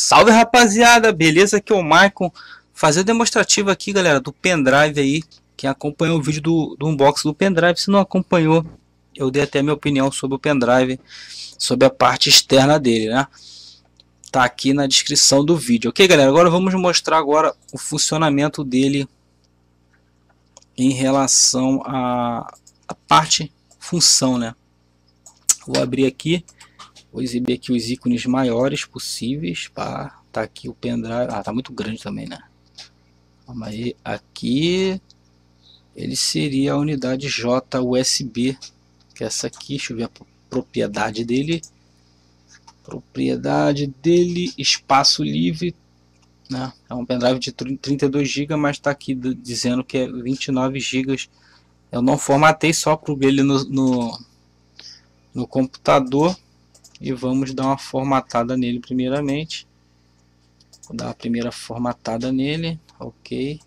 Salve, rapaziada, beleza? Aqui é o Maicon, fazer o demonstrativo aqui, galera, do pendrive aí. Quem acompanhou o vídeo do unboxing do pendrive, se não acompanhou, eu dei até minha opinião sobre o pendrive, sobre a parte externa dele, né? Tá aqui na descrição do vídeo, ok, galera? Agora vamos mostrar agora o funcionamento dele em relação à parte função, né? Vou abrir aqui. Vou exibir aqui os ícones maiores possíveis. Pá, tá aqui o pendrive. Ah, tá muito grande também, né? Vamos aí. Aqui ele seria a unidade J USB, que é essa aqui. Deixa eu ver a propriedade dele. Propriedade dele, espaço livre, né? É um pendrive de 32 GB, mas tá aqui dizendo que é 29 GB. Eu não formatei, só para ele no computador. E vamos dar uma formatada nele primeiramente. Vou dar uma primeira formatada nele. Ok.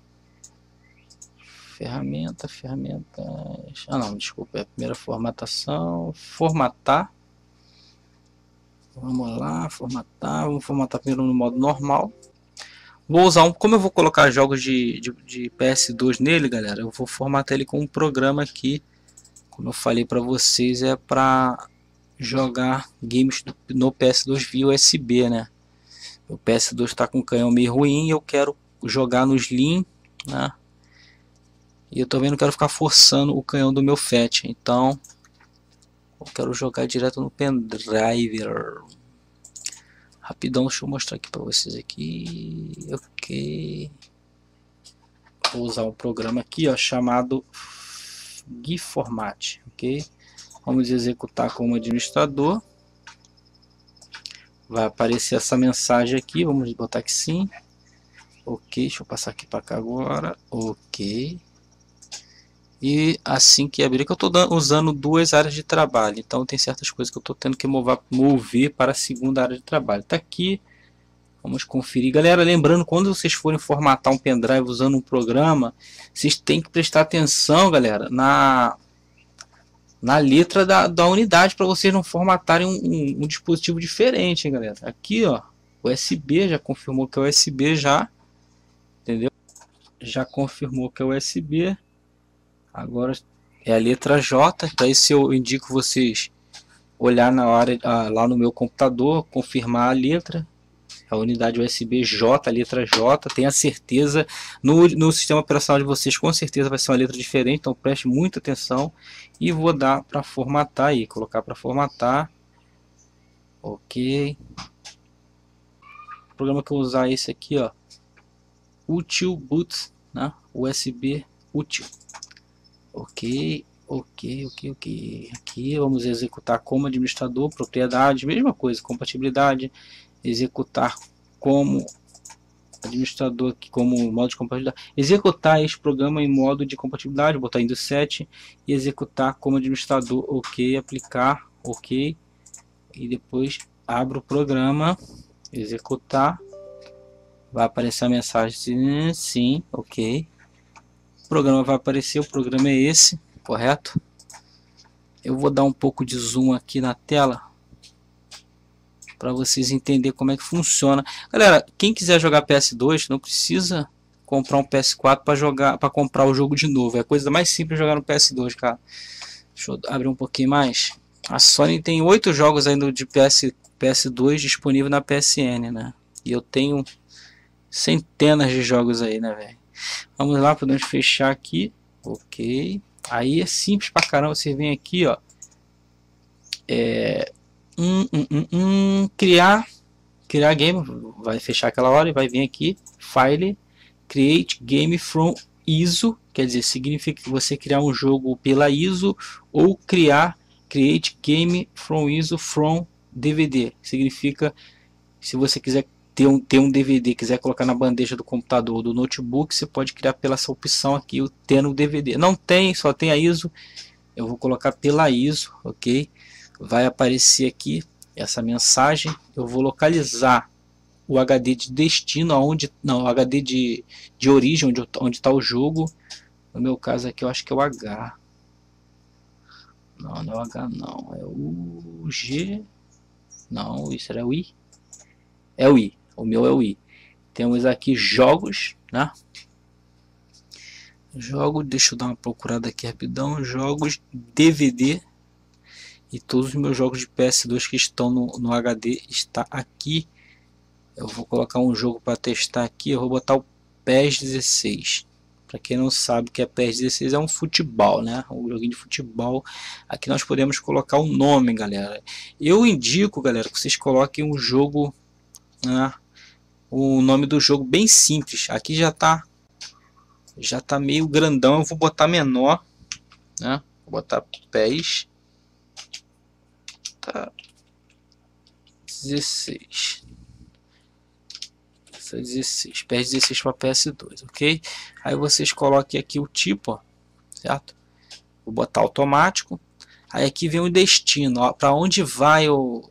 Ferramentas. Ah não, desculpa, é a primeira formatação. Formatar. Vamos lá, formatar. Vamos formatar primeiro no modo normal. Vou usar como eu vou colocar jogos de PS2 nele, galera, eu vou formatar ele com um programa aqui. Como eu falei para vocês, é para jogar games no PS2 via USB, né? O PS2 está com o canhão meio ruim e eu quero jogar no Slim, né? E eu também não quero ficar forçando o canhão do meu FAT, então eu quero jogar direto no pendrive. Rapidão, deixa eu mostrar aqui para vocês aqui. Ok. Vou usar um programa aqui, ó, chamado GIFormat, ok? Vamos executar como administrador. Vai aparecer essa mensagem aqui, vamos botar que sim. Ok, deixa eu passar aqui para cá agora. Ok. E assim que abrir, que eu estou usando duas áreas de trabalho. Então tem certas coisas que eu estou tendo que mover para a segunda área de trabalho. Está aqui. Vamos conferir. Galera, lembrando, quando vocês forem formatar um pendrive usando um programa, vocês têm que prestar atenção, galera, na letra da unidade, para vocês não formatarem um dispositivo diferente, hein, galera. Aqui, ó, USB, já confirmou que é USB já, entendeu? Já confirmou que é USB. Agora é a letra J, para isso eu indico vocês olhar na hora lá no meu computador, confirmar a letra. A unidade USB J, a letra J, tenha certeza, no sistema operacional de vocês com certeza vai ser uma letra diferente, então preste muita atenção. E vou dar para formatar aí, colocar para formatar. Ok. O programa que eu vou usar é esse aqui, ó, Util Boot, né? USB Util. Ok. Aqui vamos executar como administrador, propriedade, mesma coisa, compatibilidade, executar como administrador aqui, como modo de compatibilidade, executar este programa em modo de compatibilidade, botar Windows 7 e executar como administrador, ok, aplicar, ok, e depois abro o programa, executar, vai aparecer a mensagem sim, ok, o programa vai aparecer, o programa é esse, correto? Eu vou dar um pouco de zoom aqui na tela para vocês entenderem como é que funciona. Galera, quem quiser jogar PS2 não precisa comprar um PS4 para jogar, para comprar o jogo de novo. É a coisa mais simples jogar no PS2, cara. Deixa eu abrir um pouquinho mais. A Sony tem 8 jogos ainda de PS2 disponível na PSN, né? E eu tenho centenas de jogos aí, né, velho? Vamos lá, podemos fechar aqui. Ok. Aí é simples pra caramba. Você vem aqui, ó. Criar game, vai fechar aquela hora e vai vir aqui, File, Create Game from ISO, quer dizer, significa que você criar um jogo pela ISO, ou Create Game from ISO from DVD, significa, se você quiser ter um DVD, quiser colocar na bandeja do computador ou do notebook, você pode criar pela essa opção aqui, tendo o DVD. Não tem, só tem a ISO, eu vou colocar pela ISO, ok? Vai aparecer aqui essa mensagem, eu vou localizar o HD de destino, o HD de origem, onde está o jogo. No meu caso aqui eu acho que é o H. Não é o H não, é o G. Não, isso era o I. É o I. O meu é o I. Temos aqui jogos, né? Jogo, deixa eu dar uma procurada aqui rapidão. Jogos DVD. E todos os meus jogos de PS2 que estão no HD está aqui. Eu vou colocar um jogo para testar aqui. Eu vou botar o PES 16. Para quem não sabe o que é PES 16, é um futebol, né? Um joguinho de futebol. Aqui nós podemos colocar o nome, galera. Eu indico, galera, que vocês coloquem um jogo, né? O nome do jogo bem simples. Aqui já tá meio grandão. Eu vou botar menor, né? Vou botar PES 16. 16, PES 16 para PS2, ok? Aí vocês coloquem aqui o tipo, ó, certo? Vou botar automático. Aí aqui vem o destino, para onde vai o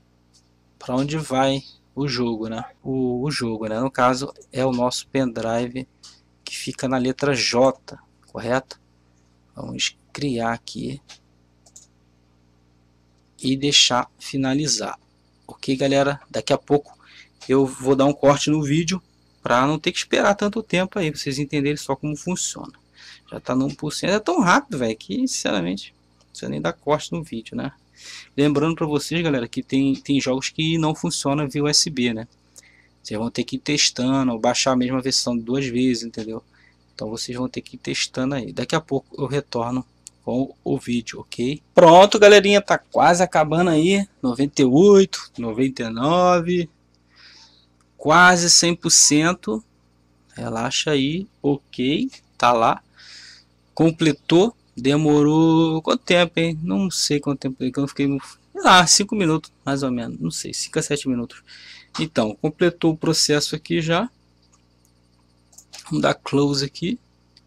jogo, né? O jogo, né? No caso é o nosso pendrive que fica na letra J, correto? Vamos criar aqui e deixar finalizar, ok, galera? Daqui a pouco eu vou dar um corte no vídeo para não ter que esperar tanto tempo aí, pra vocês entenderem só como funciona. Já tá no 1%, é tão rápido, velho, que sinceramente não precisa nem dar corte no vídeo, né? Lembrando para vocês, galera, que tem jogos que não funcionam via USB, né? Vocês vão ter que ir testando, ou baixar a mesma versão 2 vezes, entendeu? Então vocês vão ter que ir testando aí. Daqui a pouco eu retorno com o vídeo, ok? Pronto, galerinha, tá quase acabando aí. 98, 99, quase 100%. Relaxa aí, ok, tá lá. Completou, demorou quanto tempo, hein? Não sei quanto tempo, que eu não fiquei, sei lá, 5 minutos, mais ou menos, não sei, 5 a 7 minutos. Então, completou o processo aqui já. Vamos dar close aqui.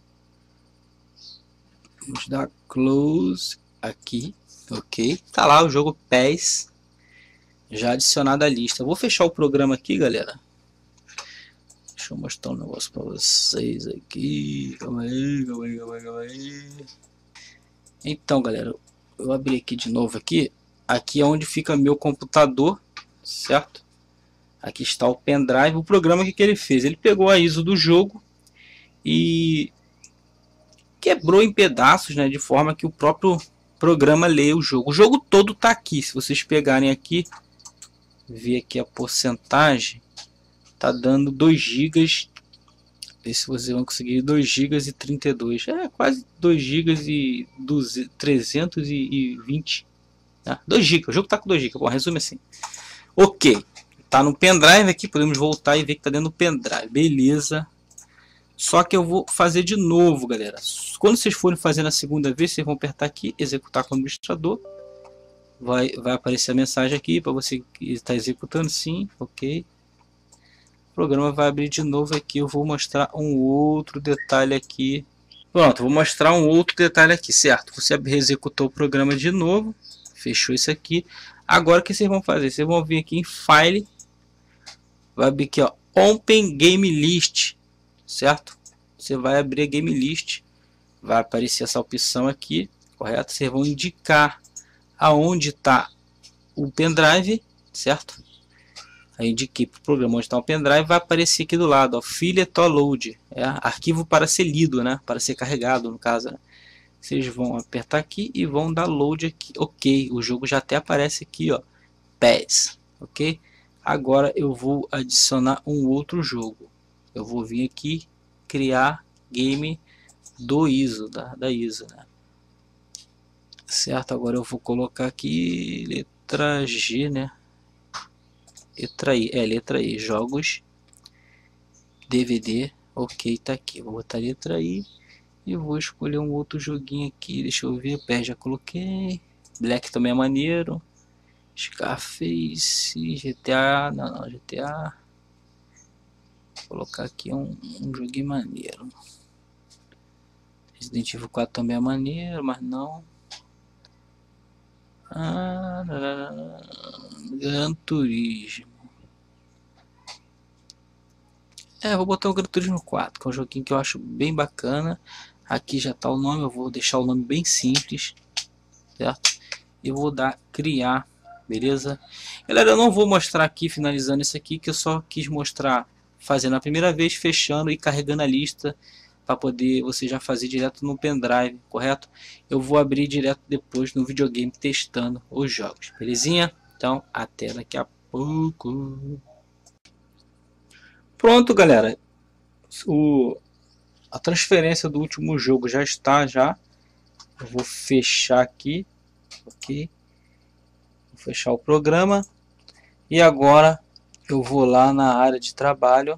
Vamos dar close aqui, ok. Tá lá o jogo PES já adicionado à lista. Eu vou fechar o programa aqui, galera. Deixa eu mostrar um negócio para vocês aqui. Calma aí, calma aí, calma aí, calma aí. Então, galera, eu abri aqui de novo aqui. Aqui é onde fica meu computador, certo? Aqui está o pendrive. O programa que ele fez, ele pegou a ISO do jogo e quebrou em pedaços, né, de forma que o próprio programa lê o jogo. O jogo todo está aqui. Se vocês pegarem aqui, ver aqui a porcentagem, tá dando 2 GB. Ver se vocês vão conseguir 2 GB e 32. É quase 2 GB e 320. Né? 2 GB. O jogo tá com 2 GB. Bom, resume assim. Ok. Tá no pendrive aqui. Podemos voltar e ver que tá dentro do pendrive. Beleza. Só que eu vou fazer de novo, galera. Quando vocês forem fazer na segunda vez, vocês vão apertar aqui, executar com o administrador. Vai aparecer a mensagem aqui para você que está executando, sim, ok. O programa vai abrir de novo aqui. Eu vou mostrar um outro detalhe aqui. Pronto, vou mostrar um outro detalhe aqui, certo? Você executou o programa de novo, fechou isso aqui. Agora o que vocês vão fazer? Vocês vão vir aqui em File, vai abrir aqui, ó, Open Game List, certo? Você vai abrir a Game List, vai aparecer essa opção aqui, correto? Vocês vão indicar aonde está o pendrive, certo? Aí indiquei para o programa onde está o pendrive, vai aparecer aqui do lado, ó, File to Load, é arquivo para ser lido, né? Para ser carregado, no caso, né? Vocês vão apertar aqui e vão dar load aqui, ok? O jogo já até aparece aqui, ó, PES, ok? Agora eu vou adicionar um outro jogo. Eu vou vir aqui criar game do ISO, da ISO, né? Certo, agora eu vou colocar aqui letra G, né? Letra I, letra I, jogos DVD, ok, tá aqui. Vou botar letra I e vou escolher um outro joguinho aqui. Deixa eu ver, PES já coloquei. Black também é maneiro. Scarface, GTA, não, GTA. Vou colocar aqui um joguinho maneiro. Resident Evil 4 também é maneiro, mas não. Gran Turismo. Vou botar o Gran Turismo 4, que é um joguinho que eu acho bem bacana. Aqui já está o nome, eu vou deixar o nome bem simples, certo? E vou dar criar beleza? Galera, eu não vou mostrar aqui finalizando isso aqui, que eu só quis mostrar fazendo a primeira vez, fechando e carregando a lista para poder você já fazer direto no pendrive, correto? Eu vou abrir direto depois no videogame testando os jogos, belezinha? Então até daqui a pouco. Pronto, galera, a transferência do último jogo já está já. Eu vou fechar aqui, ok? Vou fechar o programa e agora eu vou lá na área de trabalho.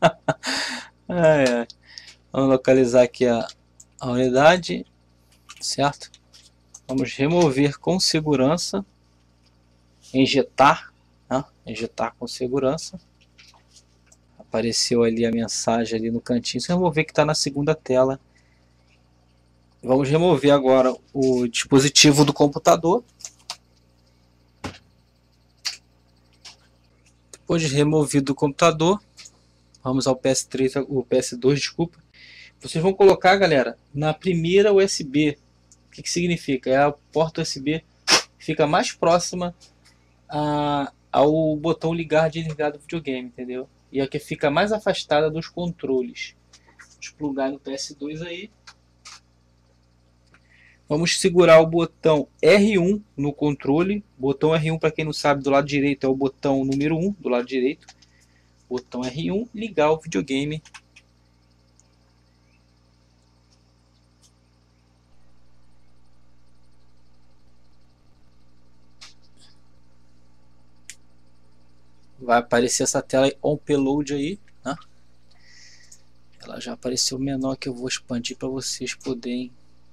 Vamos localizar aqui a unidade, certo? Vamos remover com segurança, injetar, né? Injetar com segurança. Apareceu ali a mensagem ali no cantinho. Você remover que está na segunda tela. Vamos remover agora o dispositivo do computador. Depois de removido o computador, vamos ao PS3, o PS2, desculpa. Vocês vão colocar, galera, na primeira USB. O que significa? É a porta USB que fica mais próxima ao botão ligar e desligar do videogame, entendeu? E a que fica mais afastada dos controles. Vamos plugar no PS2 aí. Vamos segurar o botão R1 no controle. Botão R1, para quem não sabe, do lado direito é o botão número 1, do lado direito. Botão R1, ligar o videogame. Vai aparecer essa tela on payload aí, né? Ela já apareceu menor, que eu vou expandir para vocês poderem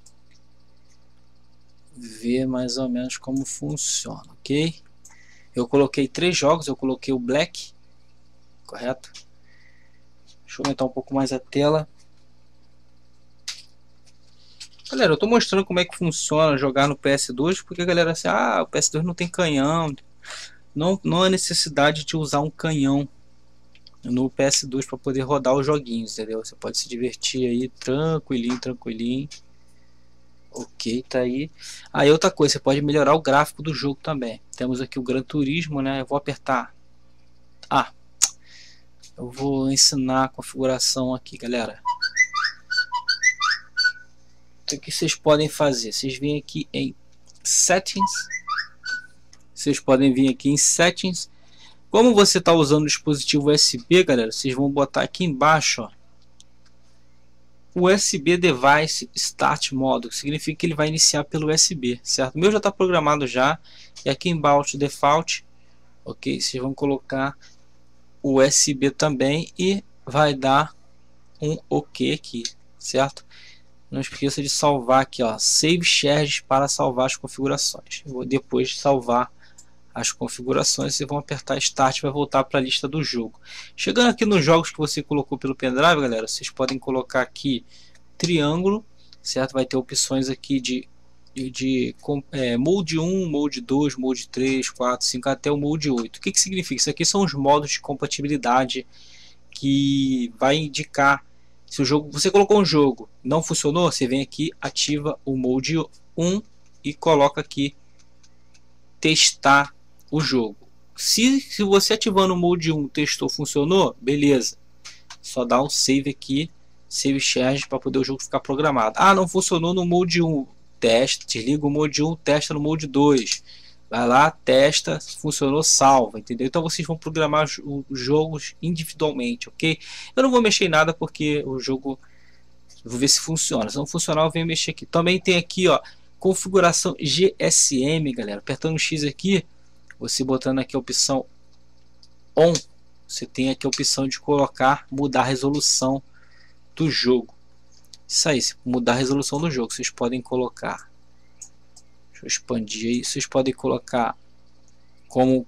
ver mais ou menos como funciona, ok? Eu coloquei 3 jogos, eu coloquei o Black, correto? Deixa eu aumentar um pouco mais a tela. Galera, eu estou mostrando como é que funciona jogar no PS2, porque a galera assim, o PS2 não tem canhão. Não há necessidade de usar um canhão no PS2 para poder rodar os joguinhos, entendeu? Você pode se divertir aí tranquilinho, tranquilinho. Ok, tá aí. Aí outra coisa, você pode melhorar o gráfico do jogo também. Temos aqui o Gran Turismo, né? Eu vou apertar. Eu vou ensinar a configuração aqui, galera. O que vocês podem fazer? Vocês vêm aqui em Settings. Vocês podem vir aqui em Settings. Como você está usando o dispositivo USB, galera, vocês vão botar aqui embaixo, ó, USB Device Start Mode, que significa que ele vai iniciar pelo USB, certo? O meu já está programado já. E aqui embaixo Default, ok? Vocês vão colocar o USB também e vai dar um OK aqui, certo? Não esqueça de salvar aqui, ó, Save Shares para salvar as configurações. Eu vou depois salvar as configurações, vocês vão apertar Start, vai voltar para a lista do jogo. Chegando aqui nos jogos que você colocou pelo pendrive, galera, vocês podem colocar aqui triângulo, certo? Vai ter opções aqui de Mode 1, Mode 2, Mode 3, 4, 5, até o Mode 8. O que significa? Isso aqui são os modos de compatibilidade que vai indicar se o jogo, você colocou um jogo, não funcionou, você vem aqui, ativa o Mode 1 e coloca aqui testar o jogo. Se você ativando o Mode 1 testou, funcionou, beleza. Só dá um save aqui, Save Charge, para poder o jogo ficar programado. Não funcionou no Mode 1, testa, desliga o Mode 1, testa no Mode 2. Vai lá, testa, funcionou, salva, entendeu? Então vocês vão programar os jogos individualmente, ok? Eu não vou mexer em nada porque o jogo, vou ver se funciona. Se não funcionar, eu venho mexer aqui. Também tem aqui, ó, configuração GSM, galera. Apertando o X aqui, você botando aqui a opção ON, você tem aqui a opção de colocar, mudar a resolução do jogo. Isso aí, mudar a resolução do jogo, vocês podem colocar. Deixa eu expandir aí. Vocês podem colocar como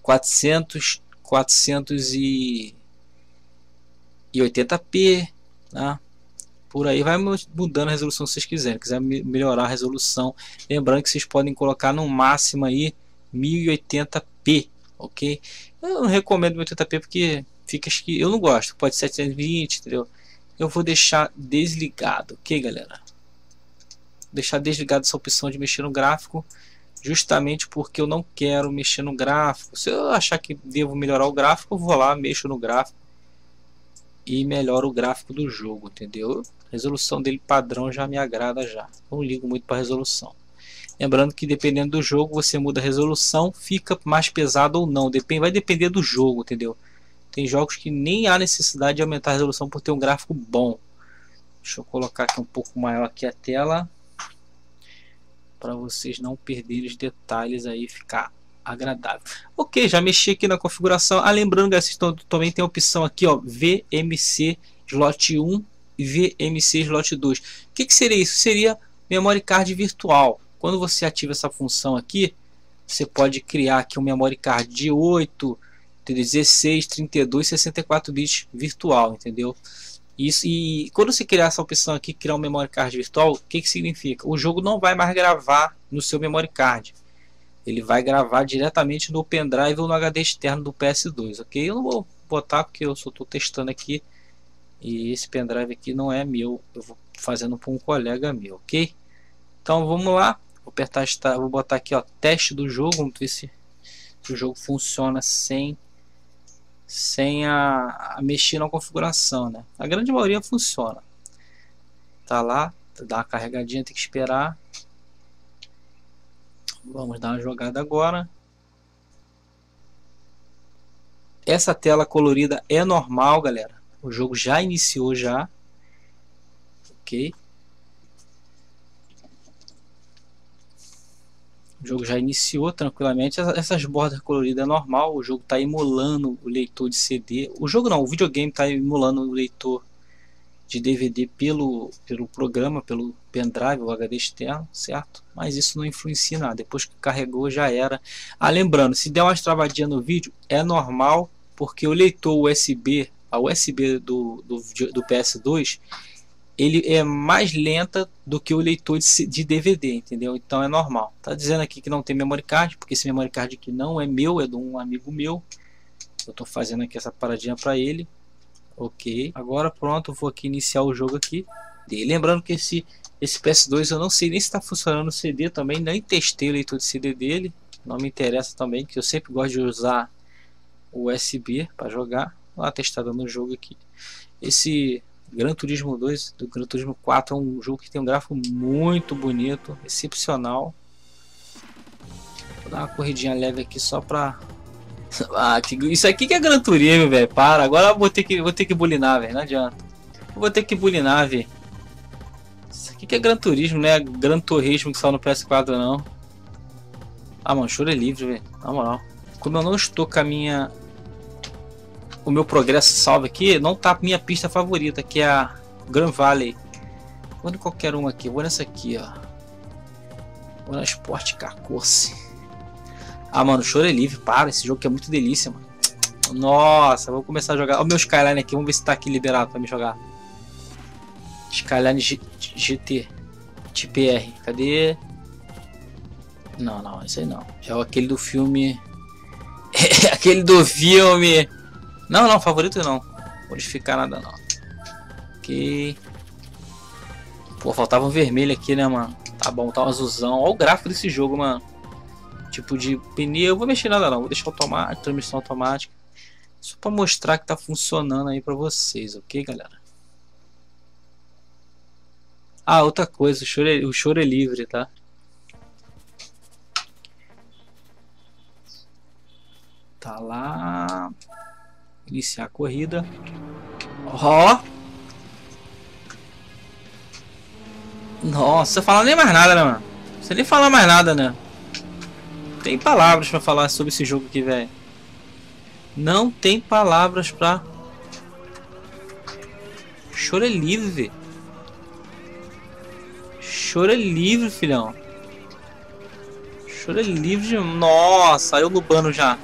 480p, né? Por aí vai mudando a resolução se vocês quiserem. Quiser melhorar a resolução, lembrando que vocês podem colocar no máximo aí 1080p, ok? Eu não recomendo 1080p porque fica, eu não gosto. Pode ser 720, entendeu? Eu vou deixar desligado, ok, galera? Deixar desligado essa opção de mexer no gráfico. justamente porque eu não quero mexer no gráfico. Se eu achar que devo melhorar o gráfico, eu vou lá, mexo no gráfico e melhoro o gráfico do jogo, entendeu? A resolução dele padrão já me agrada já. Não ligo muito para a resolução. Lembrando que dependendo do jogo você muda a resolução, fica mais pesado ou não. Vai depender do jogo, entendeu? Tem jogos que nem há necessidade de aumentar a resolução por ter um gráfico bom. Deixa eu colocar aqui um pouco maior aqui a tela, para vocês não perderem os detalhes aí, ficar agradável. Ok, já mexi aqui na configuração. Lembrando que assistam, também tem a opção aqui, ó, VMC Slot 1 e VMC Slot 2. O que seria isso? Seria memory card virtual. Quando você ativa essa função aqui, você pode criar aqui um memory card de 8, 16, 32, 64 bits virtual, entendeu? Isso, e quando você criar essa opção aqui, criar um memory card virtual, o que significa? O jogo não vai mais gravar no seu memory card. Ele vai gravar diretamente no pendrive ou no HD externo do PS2, ok? Eu não vou botar porque eu só estou testando aqui. E esse pendrive aqui não é meu, eu vou fazendo para um colega meu, ok? Então vamos lá, vou apertar, vou botar aqui, ó, teste do jogo, vamos ver se o jogo funciona sem mexer na configuração, né? A grande maioria funciona. Tá lá, dá uma carregadinha, tem que esperar. Vamos dar uma jogada agora. Essa tela colorida é normal, galera. O jogo já iniciou já. Ok. O jogo já iniciou tranquilamente. Essas bordas coloridas é normal. O jogo está emulando o leitor de CD. O jogo não, o videogame está emulando o leitor de DVD pelo programa, pelo pendrive, o HD externo, certo? Mas isso não influencia nada. Depois que carregou já era. Lembrando, se der umas travadinhas no vídeo, é normal, porque o leitor USB, a USB do PS2, ele é mais lenta do que o leitor de DVD, entendeu? Então é normal. Tá dizendo aqui que não tem memory card, porque esse memory card aqui não é meu, é de um amigo meu. Eu tô fazendo aqui essa paradinha para ele. Ok, agora pronto, vou aqui iniciar o jogo aqui. E lembrando que esse PS2 eu não sei nem se está funcionando no CD também, nem testei o leitor de CD dele. Não me interessa também, que eu sempre gosto de usar o USB para jogar. Lá testada no jogo aqui. Esse Gran Turismo 2 do Gran Turismo 4 é um jogo que tem um gráfico muito bonito, excepcional. Vou dar uma corridinha leve aqui só para isso aqui que é Gran Turismo, velho. Para, agora eu vou ter que bulinar, velho. Não adianta. Eu vou ter que bulinar, velho. Isso aqui que é Gran Turismo, né? Gran Turismo que saiu no PS4 não. Mano, choro é livre, velho. Na moral. Como eu não estou com o meu progresso salvo aqui, não tá a minha pista favorita, que é a Grand Valley. Vou em qualquer uma aqui, vou nessa aqui, ó. Vou na Sport Car Course. Mano, choro é livre, para, esse jogo que é muito delícia, mano. Nossa, vou começar a jogar. Olha o meu Skyline aqui, vamos ver se tá aqui liberado pra me jogar. Skyline GT TPR, cadê? Não, esse aí não. É aquele do filme. É aquele do filme. Não, favorito não. Vou modificar nada não. Ok. Pô, faltava um vermelho aqui, né, mano? Tá bom, tá um azulzão. Olha o gráfico desse jogo, mano. Tipo de pneu, vou mexer nada não, vou deixar automático, transmissão automática, só para mostrar que tá funcionando aí para vocês, ok, galera? Outra coisa, o choro é livre, tá? Tá lá, iniciar a corrida. Ó, nossa, fala nem mais nada, né, mano? Você nem fala mais nada, né? Tem palavras para falar sobre esse jogo aqui, velho. Não tem palavras para. Choro é livre. Choro é livre, filhão. Choro é livre. Nossa, saiu lubando já.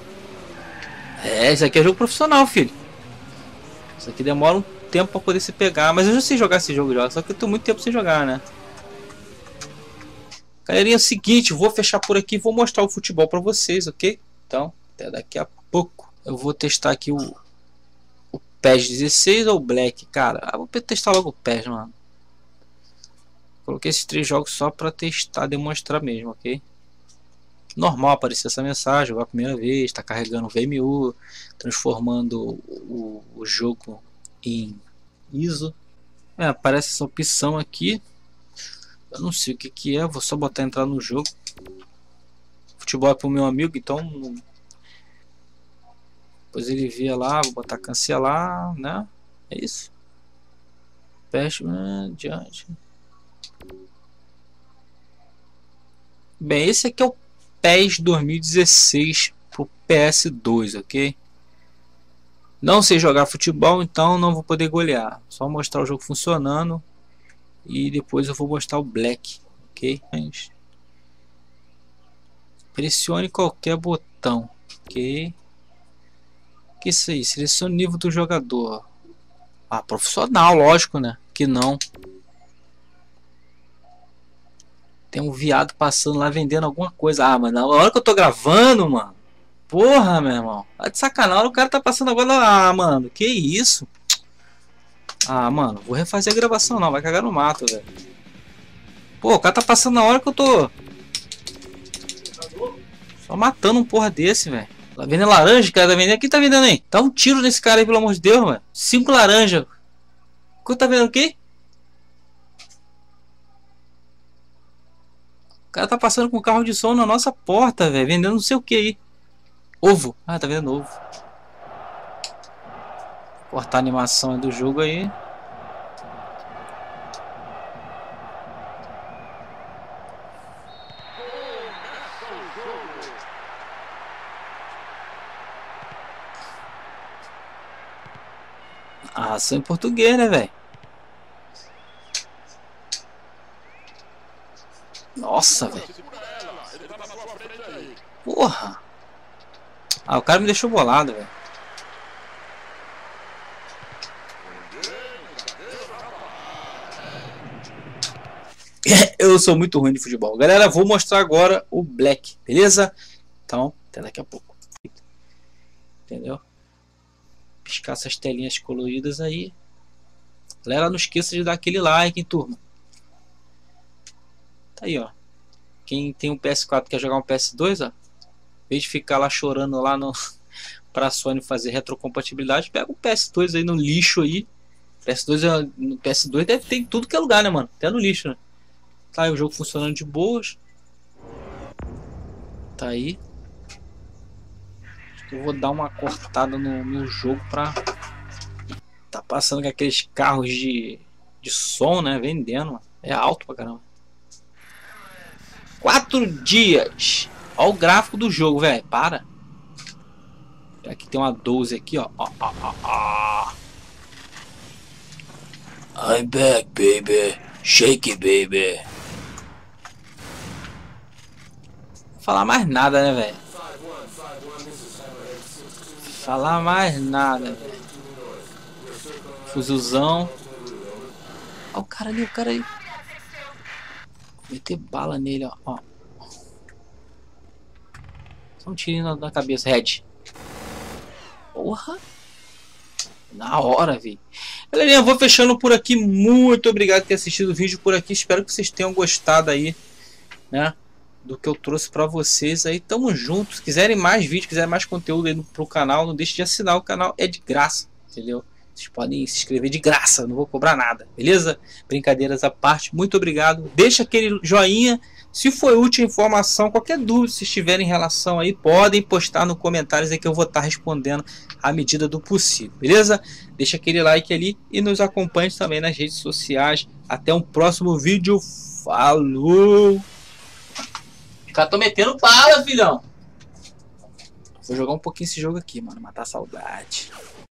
Isso aqui é jogo profissional, filho. Isso aqui demora um tempo para poder se pegar. Mas eu já sei jogar esse jogo já. Só que eu tô muito tempo sem jogar, né? Galerinha, é o seguinte, vou fechar por aqui, vou mostrar o futebol para vocês, ok? Então, até daqui a pouco. Eu vou testar aqui o PES 16 ou o Black, cara. Vou testar logo o PES, mano. Coloquei esses 3 jogos só para testar, demonstrar mesmo, ok? normal aparecer essa mensagem, jogar a primeira vez, está carregando o VMU, transformando o jogo em ISO. Aparece essa opção aqui, eu não sei o que é, vou só botar entrar no jogo. Futebol é pro meu amigo, então depois ele via lá, vou botar cancelar, né? É isso. Fecha, adiante. Bem, esse aqui é o PES 2016 pro PS2, ok? Não sei jogar futebol, então não vou poder golear. Só mostrar o jogo funcionando e depois eu vou mostrar o Black, ok? Pressione qualquer botão, ok? Que isso aí? Selecione o nível do jogador. Ah, profissional, lógico, né? Que não. Tem um viado passando lá vendendo alguma coisa. Ah, mas na hora que eu tô gravando, mano. Porra, meu irmão. Tá de sacanagem, o cara tá passando agora. Ah, mano, que isso? Ah, mano, vou refazer a gravação não, vai cagar no mato, velho. Pô, o cara tá passando na hora que eu tô só matando um porra desse, velho. Tá vendendo laranja, cara, tá vendendo. Quem tá vendendo aí? Dá um tiro nesse cara aí, pelo amor de Deus, mano. 5 laranjas. Quanto tá vendendo o quê? O cara tá passando com um carro de som na nossa porta, velho. Vendendo não sei o que aí. Ovo. Ah, tá vendendo ovo. Cortar a animação do jogo aí. Ah, só em português, né, velho? Nossa, velho. Porra. Ah, o cara me deixou bolado, velho. Eu sou muito ruim de futebol. Galera, vou mostrar agora o Black, beleza? Então, até daqui a pouco. Entendeu? Piscar essas telinhas coloridas aí. Galera, não esqueça de dar aquele like, hein, turma. Tá aí, ó. Quem tem um PS4 quer jogar um PS2, ó. Em vez de ficar lá chorando lá no pra Sony fazer retrocompatibilidade, pega um PS2 aí no lixo aí. PS2 deve ter em tudo que é lugar, né, mano? Até no lixo, né? Tá aí o jogo funcionando de boas. Tá aí. Eu vou dar uma cortada no meu jogo pra... Tá passando com aqueles carros de som, né? Vendendo, mano. É alto pra caramba. 4 dias. Olha o gráfico do jogo, velho. Para. Aqui tem uma 12 aqui, ó. I'm back, baby. Shake it, baby. Não falar mais nada, né, velho? Falar mais nada, velho. Fuzilzão. Olha o cara ali, o cara aí. Meter bala nele, ó. Só um tirinho na cabeça, Red. Porra. Na hora, velho. Galerinha, eu vou fechando por aqui. Muito obrigado por ter assistido o vídeo por aqui. Espero que vocês tenham gostado aí, né? Do que eu trouxe pra vocês aí. Tamo junto. Se quiserem mais vídeos, quiserem mais conteúdo aí pro canal, não deixe de assinar. O canal é de graça, entendeu? Vocês podem se inscrever de graça, não vou cobrar nada, beleza? Brincadeiras à parte, muito obrigado. Deixa aquele joinha. Se foi útil a informação, qualquer dúvida se estiver em relação aí, podem postar nos comentários aí que eu vou estar respondendo à medida do possível, beleza? Deixa aquele like ali e nos acompanhe também nas redes sociais. Até um próximo vídeo. Falou! Cara, tô metendo bala, filhão. Vou jogar um pouquinho esse jogo aqui, mano. Matar a saudade.